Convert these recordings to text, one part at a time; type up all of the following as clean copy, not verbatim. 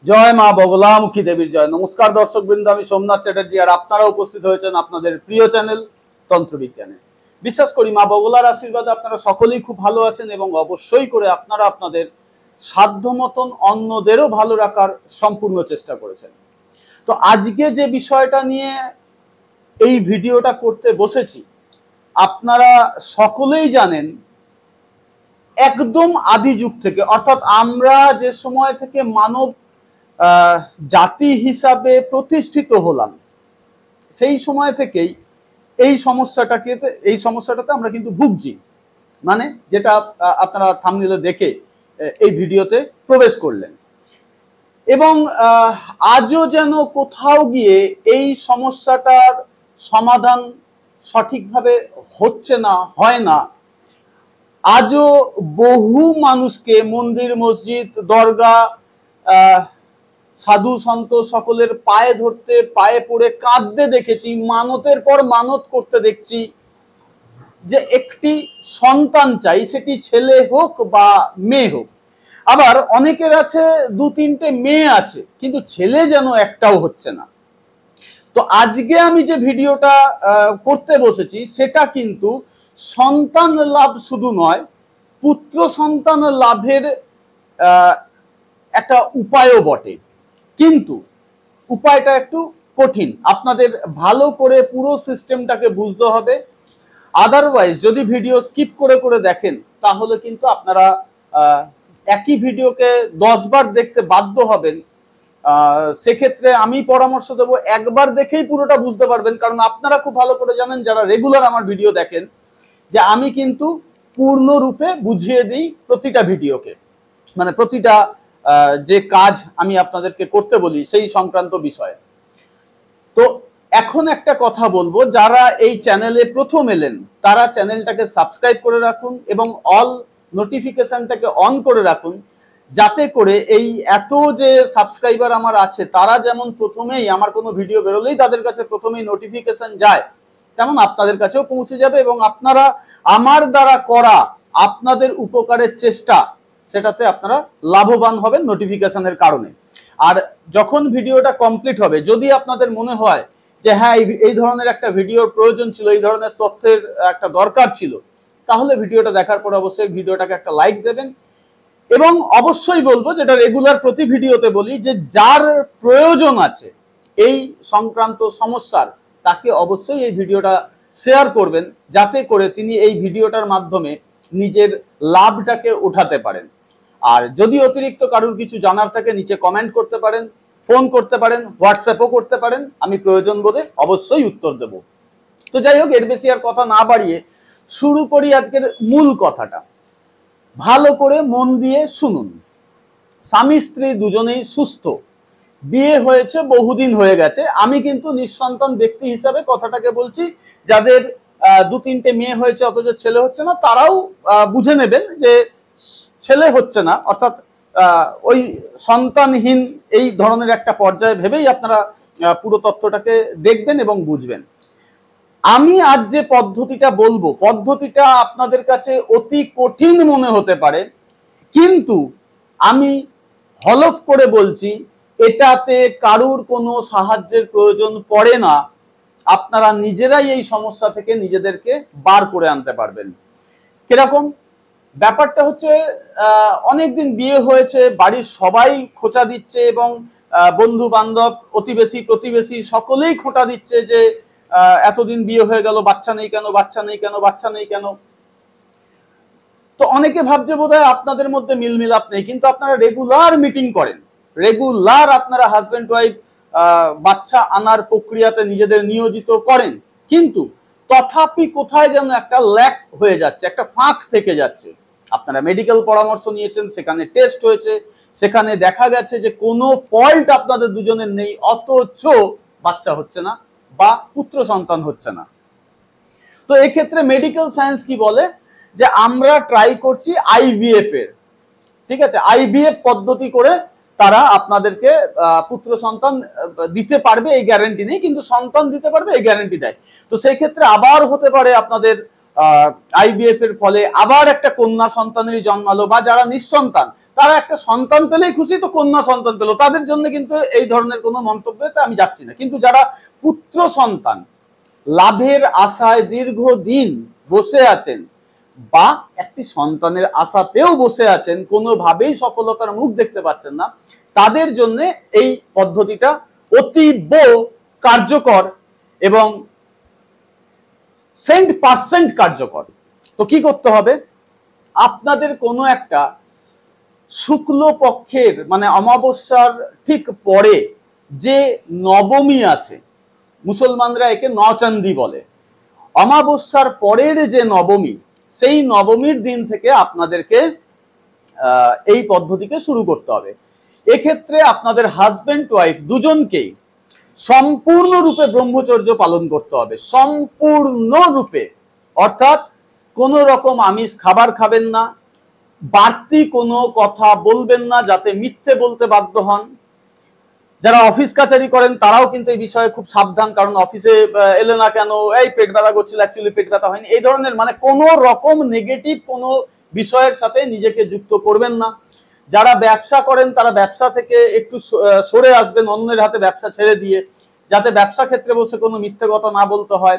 জয় মা বগলামুখী দেবীর জয়। নমস্কার দর্শক বৃন্দ, আমি সোমনাথ চ্যাটার্জি আর আপনারা উপস্থিত হয়েছেন আপনাদের প্রিয় চ্যানেল তন্ত্রবিজ্ঞানে। বিশ্বাস করি মা বগলার আশীর্বাদে আপনারা সকলেই খুব ভালো আছেন এবং অবশ্যই করে আপনারা আপনাদের সাধ্য মতন অন্যদেরও ভালো রাখার সম্পূর্ণ চেষ্টা করেছেন। তো আজকে যে বিষয়টা নিয়ে এই ভিডিওটা করতে বসেছি, আপনারা সকলেই জানেন একদম আদি যুগ থেকে, অর্থাৎ আমরা যে সময় থেকে মানব জাতি হিসাবে প্রতিষ্ঠিত হলাম সেই সময় থেকেই এই সমস্যাটাতে আমরা কিন্তু ভুগছি। মানে যেটা আপনারা থাম্বনেলে দেখে এই ভিডিওতে প্রবেশ করলেন, এবং আজও যেন কোথাও গিয়ে এই সমস্যাটার সমাধান সঠিকভাবে হচ্ছে না, হয় না। আজও বহু মানুষকে মন্দির, মসজিদ, দরগা, সাধু সন্ত সকলের পায়ে ধরতে, পায়ে পড়ে কাঁদতে দেখেছি, মানতের পর মানত করতে দেখছি যে একটি সন্তান চাই, সেটি ছেলে হোক বা মেয়ে হোক। আবার অনেকের আছে দু তিনটে মেয়ে আছে, কিন্তু ছেলে যেন একটাও হচ্ছে না। তো আজকে আমি যে ভিডিওটা করতে বসেছি সেটা কিন্তু সন্তান লাভ শুধু নয়, পুত্র সন্তান লাভের একটা উপায়ও বটে, কিন্তু উপায়টা একটু কঠিন। আপনাদের ভালো করে পুরো সিস্টেমটাকে বুঝতে হবে। আদারওয়াইজ যদি ভিডিও স্কিপ করে করে দেখেন তাহলে কিন্তু আপনারা একই ভিডিওকে 10 বার দেখতে বাধ্য হবেন। সেক্ষেত্রে আমি পরামর্শ দেবো একবার দেখেই পুরোটা বুঝতে পারবেন, কারণ আপনারা খুব ভালো করে জানেন যারা রেগুলার আমার ভিডিও দেখেন যে আমি কিন্তু পূর্ণরূপে বুঝিয়ে দিই প্রতিটা ভিডিওকে, মানে প্রতিটা যে কাজ আমি আপনাদেরকে করতে বলি সেই সংক্রান্ত বিষয়ে। তো এখন একটা কথা বলবো, যারা এই চ্যানেলে প্রথম এলেন তারা চ্যানেলটাকে সাবস্ক্রাইব করে রাখুন এবং অল নোটিফিকেশনটাকে অন করে রাখুন, যাতে করে এই এত যে সাবস্ক্রাইবার আমার আছে তারা যেমন প্রথমেই আমার কোনো ভিডিও বেরোলেই তাদের কাছে প্রথমেই নোটিফিকেশন যায়, তেমন আপনাদের কাছেও পৌঁছে যাবে এবং আপনারা আমার দ্বারা করা আপনাদের উপকারের চেষ্টা সেটাতে আপনারা লাভবান হবেন নোটিফিকেশনের কারণে। আর যখন ভিডিওটা কমপ্লিট হবে, যদি আপনাদের মনে হয় যে হ্যাঁ এই ধরনের একটা ভিডিওর প্রয়োজন ছিল, এই ধরনের তথ্যের একটা দরকার ছিল, তাহলে ভিডিওটা দেখার পর অবশ্যই ভিডিওটাকে একটা লাইক দেবেন। এবং অবশ্যই বলবো, যেটা রেগুলার প্রতি ভিডিওতে বলি, যে যার প্রয়োজন আছে এই সংক্রান্ত সমস্যার তাকে অবশ্যই এই ভিডিওটা শেয়ার করবেন, যাতে করে তিনি এই ভিডিওটার মাধ্যমে নিজের লাভটাকে উঠাতে পারেন। আর যদি অতিরিক্ত কারোর কিছু জানার থাকে নিচে কমেন্ট করতে পারেন, ফোন করতে পারেন, হোয়াটসঅ্যাপও করতে পারেন, আমি প্রয়োজন বোধে অবশ্যই উত্তর দেব। তো যাই হোক, এর বেশি আর কথা না বাড়িয়ে শুরু করি আজকের মূল কথাটা। ভালো করে মন দিয়ে শুনুন। স্বামী স্ত্রী দুজনেই সুস্থ, বিয়ে হয়েছে, বহুদিন হয়ে গেছে। আমি কিন্তু নিঃসন্তান ব্যক্তি হিসাবে কথাটাকে বলছি। যাদের দু তিনটে মেয়ে হয়েছে অথচ ছেলে হচ্ছে না, তারাও বুঝে নেবেন যে ছেলে হচ্ছে না, অর্থাৎ ওই সন্তানহীন এই ধরনের একটা পর্যায়ে ভেবেই আপনারা পুরো তথ্যটাকে দেখবেন এবং বুঝবেন। আমি আজ যে পদ্ধতিটা বলবো, পদ্ধতিটা আপনাদের কাছে অতি কঠিন মনে হতে পারে, কিন্তু আমি হলফ করে বলছি এটাতে কারুর কোনো সাহায্যের প্রয়োজন পড়ে না। আপনারা নিজেরাই এই সমস্যা থেকে নিজেদেরকে বার করে আনতে পারবেন। কিরকম ব্যাপারটা হচ্ছে, অনেকদিন বিয়ে হয়েছে, বাড়ির সবাই খোঁচা দিচ্ছে এবং বন্ধু বান্ধব, অতিবেশী প্রতিবেশী সকলেই খোঁটা দিচ্ছে যে এতদিন বিয়ে হয়ে গেল, বাচ্চা নেই কেন, বাচ্চা নেই কেন, বাচ্চা নেই কেন। তো অনেকে ভাবছে বোধহয় আপনাদের মধ্যে মিলমিলাপ নেই, কিন্তু আপনারা রেগুলার মিটিং করেন, রেগুলার আপনারা হাজবেন্ড ওয়াইফ বাচ্চা আনার প্রক্রিয়াতে নিজেদের নিয়োজিত করেন, কিন্তু তথাপি কোথায় যেন একটা ল্যাক হয়ে যাচ্ছে, একটা ফাঁক থেকে যাচ্ছে। আপনারা মেডিকেল পরামর্শ নিয়েছেন, সেখানে টেস্ট হয়েছে, সেখানে দেখা গেছে যে কোনো ফল্ট আপনাদের দুজনের নেই, অথচ বাচ্চা হচ্ছে না বা পুত্র সন্তান হচ্ছে না। তো এক্ষেত্রে মেডিকেল সায়েন্স কি বলে, যে আমরা ট্রাই করছি আইভিএফ এর, ঠিক আছে, আইভিএফ পদ্ধতি করে তারা আপনাদেরকে পুত্র সন্তান দিতে পারবে এই গ্যারান্টি নেই, কিন্তু সন্তান দিতে পারবে এই গ্যারান্টি দেয়। তো সেই ক্ষেত্রে আবার হতে পারে আপনাদের আইভিএফ এর ফলে আবার একটা কন্যা সন্তানেরই জন্মালো, বা যারা নিঃসন্তান তারা একটা সন্তান পেলেই খুশি, তো কন্যা সন্তান পেলো, তাদের জন্য কিন্তু এই ধরনের কোনো মন্তব্যতে আমি যাচ্ছি না। কিন্তু যারা পুত্র সন্তান লাভের আশায় দীর্ঘদিন বসে আছেন, বা একটি সন্তানের আশাতেও বসে আছেন, কোনোভাবেই সফলতার মুখ দেখতে পাচ্ছেন না, তাদের জন্য এই পদ্ধতিটা অতীব কার্যকর এবং 100% কার্যকর। তো কি করতে হবে? আপনাদের কোনো একটা শুক্ল পক্ষের মানে অমাবস্যার ঠিক পরে যে নবমী আসে, মুসলমানরা একে নচান্দি বলে, অমাবস্যার পরের যে নবমী, সেই নবমীর দিন থেকে আপনাদেরকে এই পদ্ধতিকে শুরু করতে হবে। এক্ষেত্রে আপনাদের হাজবেন্ড ওয়াইফ দুজনকেই সম্পূর্ণরূপে ব্রহ্মচর্য পালন করতে হবে, সম্পূর্ণরূপে। অর্থাৎ কোনো রকম আমিষ খাবার খাবেন না, বাড়তি কোনো কথা বলবেন না যাতে মিথ্যে বলতে বাধ্য হন। যারা অফিস কাচারি করেন তারাও কিন্তু এই বিষয়ে খুব সাবধান, কারণ অফিসে এলে না কেন, এই পেট ব্যথা করছিল, অ্যাকচুয়ালি পেট ব্যথা হয়নি, এই ধরনের মানে কোনো রকম নেগেটিভ কোনো বিষয়ের সাথে নিজেকে যুক্ত করবেন না। যারা ব্যবসা করেন তারা ব্যবসা থেকে একটু সরে আসবেন, অন্যের হাতে ব্যবসা ছেড়ে দিয়ে, যাতে ব্যবসা ক্ষেত্রে বসে কোনো মিথ্যে কথা না বলতে হয়।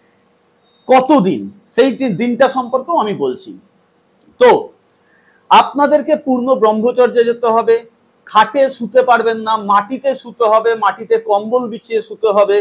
কতদিন, সেই দিনটা সম্পর্কেও আমি বলছি। তো আপনাদেরকে পূর্ণ ব্রহ্মচর্যে যেতে হবে, খাটে শুতে পারবেন না, মাটিতে শুতে হবে, মাটিতে কম্বল বিছিয়ে শুতে হবে।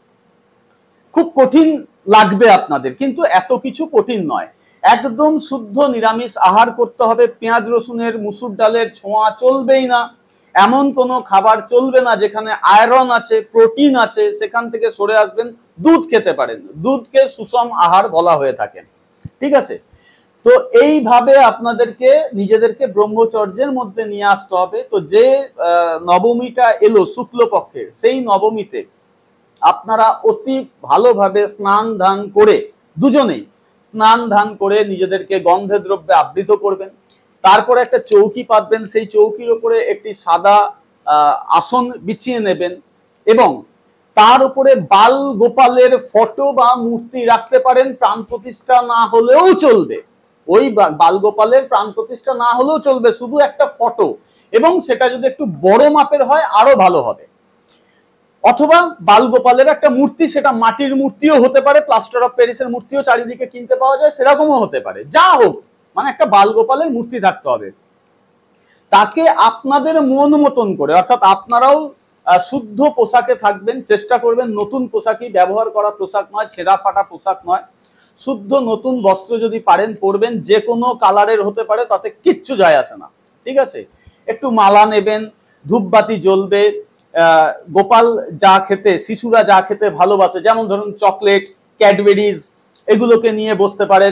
খুব কঠিন লাগবে আপনাদের, কিন্তু এত কিছু কঠিন নয়। একদম শুদ্ধ নিরামিষ আহার করতে হবে, পেঁয়াজ রসুনের মুসুর ডালের ছোঁয়া চলবেই না, এমন কোনো খাবার চলবে না যেখানে আয়রন আছে, প্রোটিন আছে, সেখান থেকে সরে আসবেন। দুধ খেতে পারেন, দুধকে সুষম আহার বলা হয়ে থাকে, ঠিক আছে? তো এইভাবে আপনাদেরকে নিজেদেরকে ব্রহ্মচর্যের মধ্যে নিয়ে আসতে হবে। তো যে নবমীটা এলো শুক্লপক্ষের, সেই নবমীতে আপনারা অতি ভালোভাবে স্নান ধান করে, দুজনেই স্নান ধান করে নিজেদেরকে গন্ধে দ্রব্যে আবৃত করবেন। তারপরে একটা চৌকি পাতবেন, সেই চৌকির উপরে একটি সাদা আসন বিছিয়ে নেবেন এবং তার উপরে বাল গোপালের ফটো বা মূর্তি রাখতে পারেন, প্রাণ প্রতিষ্ঠা না হলেও চলবে, ওই বালগোপালের প্রাণ প্রতিষ্ঠা না হলেও চলবে, শুধু একটা ফটো, এবং সেটা যদি একটু বড় মাপের হয় আরো ভালো হবে। অথবা বালগোপালের একটা মূর্তি, সেটা মাটির মূর্তিও হতে পারে, প্লাস্টার অফ প্যারিসের মূর্তিও চারিদিকে কিনতে পাওয়া যায়, সেরকমও হতে পারে, যা হোক, মানে একটা বালগোপালের মূর্তি থাকতে হবে। তাকে আপনাদের মন মতন করে, অর্থাৎ আপনারাও শুদ্ধ পোশাকে থাকবেন, চেষ্টা করবেন নতুন পোশাকই ব্যবহার করা, পোশাক নয়, ছেঁড়া ফাটা পোশাক নয়, শুদ্ধ নতুন বস্ত্র যদি পারেন পরবেন, যে কোনো কালারের হতে পারে, তাতে কিচ্ছু যায় আসে না, ঠিক আছে? একটু মালা নেবেন, ধূপবাতি জ্বলবে, গোপাল যা খেতে, শিশুরা যা খেতে ভালোবাসে, যেমন ধরুন চকলেট, ক্যাডবেরিজ, এগুলোকে নিয়ে বসতে পারেন।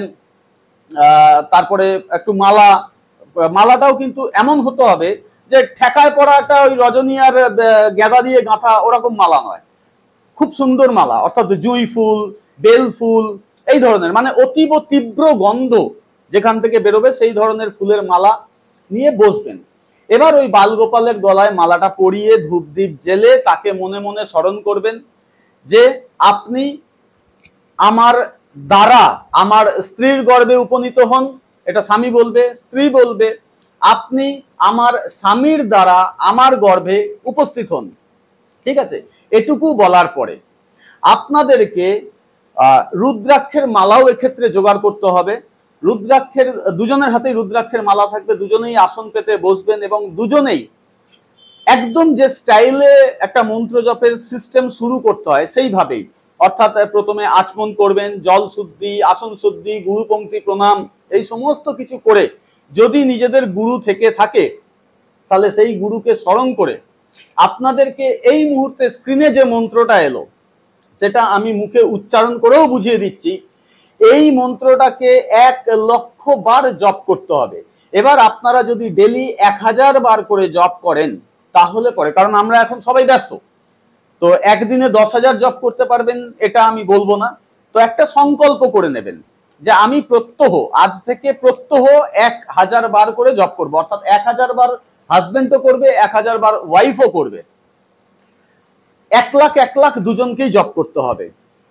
তারপরে একটু মালাটাও কিন্তু এমন হতে হবে যে ঠেকায় পড়া একটা ওই রজনী আর গেঁদা দিয়ে গাঁথা ওরকম মালা নয়, খুব সুন্দর মালা, অর্থাৎ জুঁই ফুল, বেল ফুল, এই ধরনের মানে অতীব তীব্র গন্ধ যেখান থেকে বেরোবে সেই ধরনের ফুলের মালা নিয়ে বসবেন। এবার ওই বালগোপালের গলায় মালাটা পরিয়ে ধূপ দ্বীপ জেলে তাকে মনে মনে স্মরণ করবেন যে আপনি আমার দ্বারা আমার স্ত্রীর গর্ভে উপনীত হন, এটা স্বামী বলবে, স্ত্রী বলবে আপনি আমার স্বামীর দ্বারা আমার গর্ভে উপস্থিত হন, ঠিক আছে? এটুকু বলার পরে আপনাদেরকে রুদ্রাক্ষের মালাও এক্ষেত্রে জোগাড় করতে হবে। রুদ্রাক্ষের, দুজনের হাতেই রুদ্রাক্ষের মালা থাকবে, দুজনেই আসন পেতে বসবেন এবং দুজনেই একদম যে স্টাইলে একটা মন্ত্র জপের সিস্টেম শুরু করতে হয় সেইভাবেই, অর্থাৎ প্রথমে আচমন করবেন, জল শুদ্ধি, আসন শুদ্ধি, গুরু পঙ্ক্তি প্রণাম, এই সমস্ত কিছু করে, যদি নিজেদের গুরু থেকে থাকে তাহলে সেই গুরুকে স্মরণ করে আপনাদেরকে এই মুহূর্তে স্ক্রিনে যে মন্ত্রটা এলো সেটা আমি মুখে উচ্চারণ করেও বুঝিয়ে দিচ্ছি, এই মন্ত্রটাকে 1,00,000 বার জপ করতে হবে। এবার আপনারা যদি ডেলি 1000 বার করে জপ করেন তাহলে পরে, কারণ আমরা এখন সবাই ব্যস্ত, তো একদিনে 10,000 জপ করতে পারবেন এটা আমি বলবো না। তো একটা সংকল্প করে নেবেন যে আমি প্রত্যহ, আজ থেকে প্রত্যহ 1000 বার করে জপ করবো, অর্থাৎ 1000 বার হাজবেন্ডও করবে, 1000 বার ওয়াইফও করবে, 1,00,000 দুজনকেই জপ করতে হবে।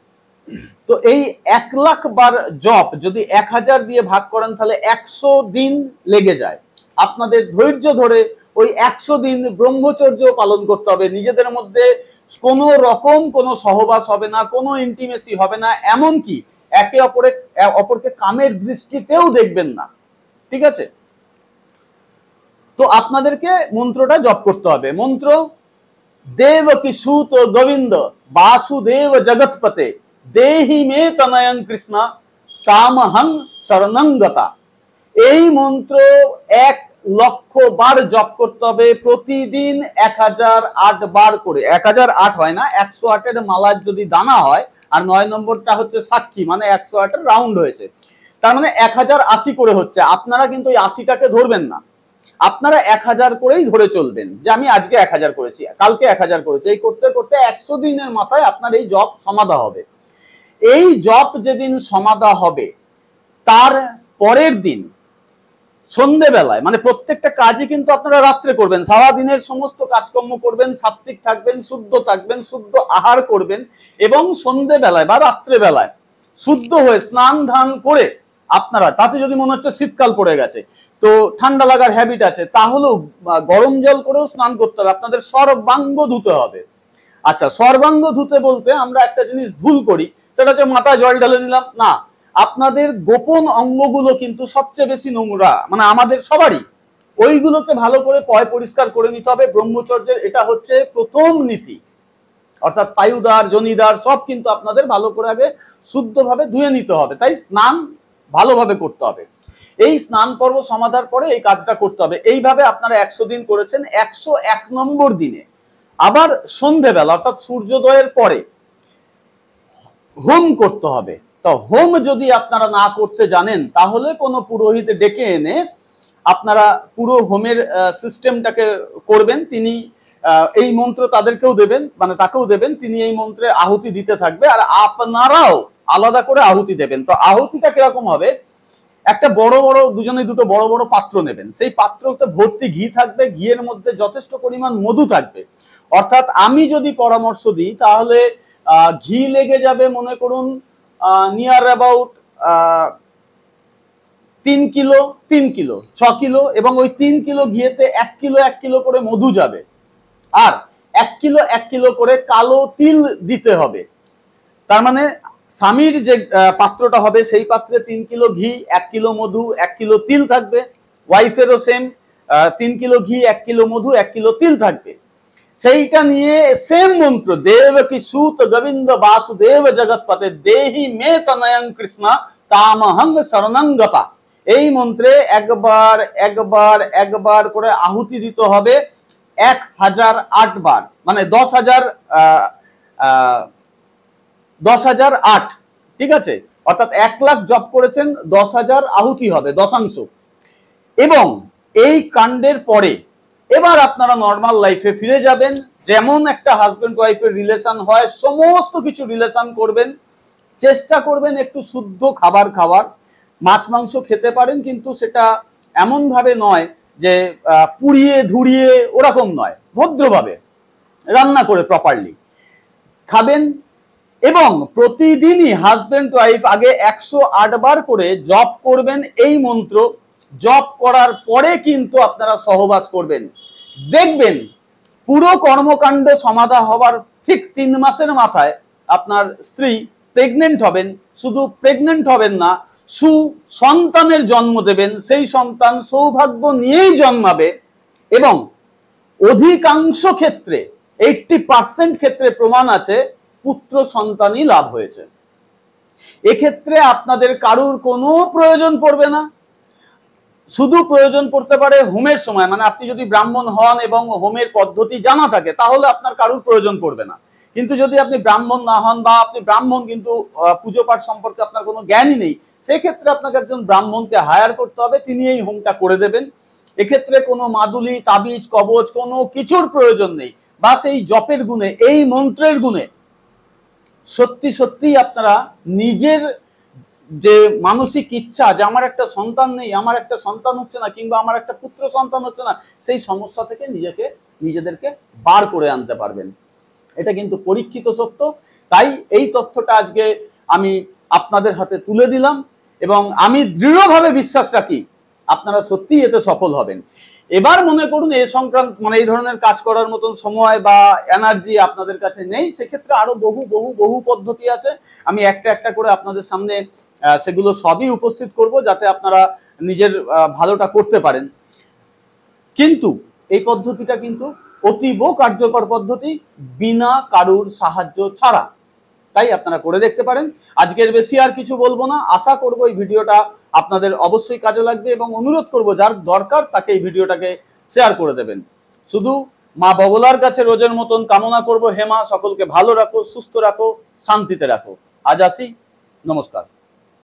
তো এই 1 লাখ বার জপ যদি 1000 দিয়ে ভাগ করেন তাহলে 100 দিন লেগে যায়। আপনাদের ধৈর্য ধরে ওই 100 দিন ব্রহ্মচর্য পালন করতে হবে। নিজেদের মধ্যে কোনো রকম কোনো সহবাস হবে না, কোনো ইন্টিমেসি হবে না, এমনকি একে অপরকে কামের দৃষ্টিতেও দেখবেন না। ঠিক আছে? তো আপনাদেরকে মন্ত্রটা জপ করতে হবে। মন্ত্র: দেবকি সুত গোবিন্দ বাসুদেব জগৎপতে দেহি মে তনয়ং কৃষ্ণ কামহং শরণঙ্গতা। এই মন্ত্র 1 লক্ষ বার জপ করতে হবে প্রতিদিন 1008 বার করে। 1008 হয় না, 108 এর মালার যদি দানা হয় আর 9 নম্বরটা হচ্ছে সাক্ষী, মানে 108 এর রাউন্ড হয়েছে, তার মানে 1080 করে হচ্ছে। আপনারা কিন্তু ওই 80টাকে ধরবেন না, আপনারা 1000 করেই ধরে চলবেন, যে আমি আজকে 1000 করেছি, কালকে 1000 করেছি। এই করতে করতে 100 দিনের মাথায় আপনার এই জপ সমাধা হবে। এই জপ যেদিন সমাধা হবে তার পরের দিন সন্ধ্যেবেলায়, মানে প্রত্যেকটা কাজই কিন্তু আপনারা রাত্রে করবেন, সারা দিনের সমস্ত কাজকর্ম করবেন, সাত্বিক থাকবেন, শুদ্ধ থাকবেন, শুদ্ধ আহার করবেন, এবং সন্ধ্যেবেলায় বা রাত্রেবেলায় শুদ্ধ হয়ে স্নান ধান করে আপনারা, তাতে যদি মনে হচ্ছে শীতকাল পড়ে গেছে, তো ঠান্ডা লাগার হ্যাবিট আছে, তাহলেও গরম জল করেও স্নান করতে হবে। আপনাদের সর্বাঙ্গ ধুতে হবে। আচ্ছা, সর্বাঙ্গ ধুতে বলতে আমরা একটা জিনিস ভুল করি, সেটা হচ্ছে মাথায় জল ঢেলে নিলাম। না, আপনাদের গোপন অঙ্গগুলো কিন্তু সবচেয়ে বেশি নোংরা, মানে আমাদের সবারই, ওইগুলোকে ভালো করে পয় পরিষ্কার করে নিতে হবে। ব্রহ্মচর্যের এটা হচ্ছে প্রথম নীতি, অর্থাৎ পায়ুদার জনিদার সব কিন্তু আপনাদের ভালো করে আগে শুদ্ধভাবে ধুয়ে নিতে হবে। তাই স্নান ভালোভাবে করতে হবে। এই স্নান পর্ব সমাধার পরে এই কাজটা করতে হবে। এইভাবে আপনারা 100 দিন করেছেন। 101 নম্বর দিনে আবার সন্ধেবেলা অর্থাৎ সূর্যোদয়ের পরে হোম করতে হবে। তো হোম যদি আপনারা না করতে জানেন তাহলে কোনো পুরোহিত ডেকে এনে আপনারা পুরো হোমের সিস্টেমটাকে করবেন। তিনি এই মন্ত্র তাদেরকেও দেবেন, মানে তাকেও দেবেন, তিনি এই মন্ত্রে আহুতি দিতে থাকবে, আর আপনারাও আলাদা করে আহুতি দেবেন। তো আহুতিটা কিরকম হবে? একটা বড় বড়, দুজনে দুটো বড় বড় পাত্র নেবেন, সেই পাত্রতে ভর্তি ঘি থাকবে, ঘিয়ের মধ্যে যথেষ্ট পরিমাণ মধু থাকবে। অর্থাৎ আমি যদি পরামর্শ দিই তাহলে ঘি লেগে যাবে মনে করুন near about 3 kilo 3 kilo 6 kilo, এবং ওই 3 কিলো ঘিয়েতে 1 কিলো 1 কিলো করে মধু যাবে, আর 1 কিলো 1 কিলো করে কালো তিল দিতে হবে। তার মানে স্বামীর যে পাত্রটা হবে সেই পাত্রে 3 কিলো ঘি, 1 কিলো মধু, 1 কিলো তিল থাকবে। ওয়াইফেরও সেম 3 কিলো ঘি, 1 কিলো মধু, 1 কিলো তিল থাকবে। সেইটা নিয়ে সেম মন্ত্র: দেবকি সুত গোবিন্দ বাসুদেব জগৎপতে দেহি মে তনয়ং কৃষ্ণ কামহং শরণঙ্গতা। এই মন্ত্রে একবার একবার একবার করে আহুতি দিতে হবে 1008 বার, মানে 10,008। ঠিক আছে? অর্থাৎ 1 লাখ জপ করেছেন, 10,000 আহুতি হবে, দশাংশ। এবং এই কাণ্ডের পরে এবার আপনারা নর্মাল লাইফে ফিরে যাবেন। যেমন একটা হাজবেন্ড ওয়াইফের রিলেশন হয়, সমস্ত কিছু রিলেশন করবেন। চেষ্টা করবেন একটু শুদ্ধ খাবার খাওয়ার। মাছ মাংস খেতে পারেন, কিন্তু সেটা এমন ভাবে নয় যে পুড়িয়ে ধুরিয়ে, ওরকম নয়, ভদ্রভাবে রান্না করে প্রপারলি খাবেন। এবং প্রতিদিনই হাজবেন্ড ওয়াইফ আগে 108 বার করে জপ করবেন এই মন্ত্র। জপ করার পরে কিন্তু আপনারা সহবাস করবেন। দেখবেন পুরো কর্মকাণ্ড সমাধা হবার ঠিক 3 মাসের মাথায় আপনার স্ত্রী প্রেগনেন্ট হবেন। শুধু প্রেগনেন্ট হবেন না, সুসন্তানের জন্ম দেবেন। সেই সন্তান সৌভাগ্য নিয়েই জন্মাবে, এবং অধিকাংশ ক্ষেত্রে 80% ক্ষেত্রে প্রমাণ আছে পুত্র সন্তানই লাভ হয়েছে। এক্ষেত্রে আপনাদের কারুর কোনো প্রয়োজন পড়বে না। শুধু প্রয়োজন পড়তে পারে হোমের সময়, মানে আপনি যদি ব্রাহ্মণ হন এবং হোমের পদ্ধতি জানা থাকে তাহলে আপনার কারুর প্রয়োজন পড়বে না। কিন্তু যদি আপনি ব্রাহ্মণ না হন, বা আপনি ব্রাহ্মণ কিন্তু পুজো পাঠ সম্পর্কে আপনার কোনো জ্ঞানই নেই, সেক্ষেত্রে আপনাকে একজন ব্রাহ্মণকে হায়ার করতে হবে, তিনি এই হোমটা করে দেবেন। এক্ষেত্রে কোনো মাদুলি, তাবিজ, কবচ কোনো কিছুর প্রয়োজন নেই। বাস এই জপের গুণে, এই মন্ত্রের গুণে সত্যি সত্যি আপনারা নিজের যে মানসিক ইচ্ছা যে আমার একটা সন্তান নেই, আমার একটা সন্তান হচ্ছে না, কিংবা আমার একটা পুত্র সন্তান হচ্ছে না, সেই সমস্যা থেকে নিজেদেরকে বার করে আনতে পারবেন। এটা কিন্তু পরীক্ষিত সত্য। তাই এই তথ্যটা আজকে আমি আপনাদের হাতে তুলে দিলাম এবং আমি দৃঢ়ভাবে বিশ্বাস রাখি আপনারা সত্যিই এতে সফল হবেন। এবার মনে করুন এ সংক্রান্ত মানে এই ধরনের কাজ করার মতন সময় বা এনার্জি আপনাদের কাছে নেই, সেক্ষেত্রে আরো বহু বহু বহু পদ্ধতি আছে। আমি একটা একটা করে আপনাদের সামনে সেগুলো সবই উপস্থিত করব যাতে আপনারা নিজের ভালোটা করতে পারেন। কিন্তু এই পদ্ধতিটা কিন্তু অতীব কার্যকর পদ্ধতি, বিনা কারুর সাহায্য ছাড়া। তাই আপনারা করে দেখতে পারেন। আজকের বেশি আর কিছু বলবো না। আশা করব এই ভিডিওটা আপনাদের অবশ্যই কাজে লাগবে এবং অনুরোধ করব যার দরকার তাকে এই ভিডিওটাকে শেয়ার করে দেবেন। শুধু মা বগলার কাছে রোজের মতন কামনা করব, হে মা সকলকে ভালো রাখো, সুস্থ রাখো, শান্তিতে রাখো। আজ আসি, নমস্কার।